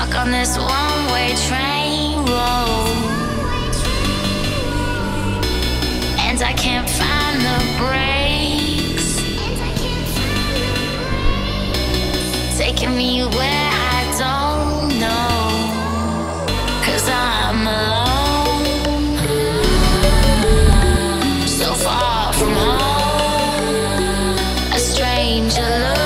Stuck on this one-way train road, and I can't find the brakes, taking me where I don't know, 'cause I'm alone, so far from home, a stranger.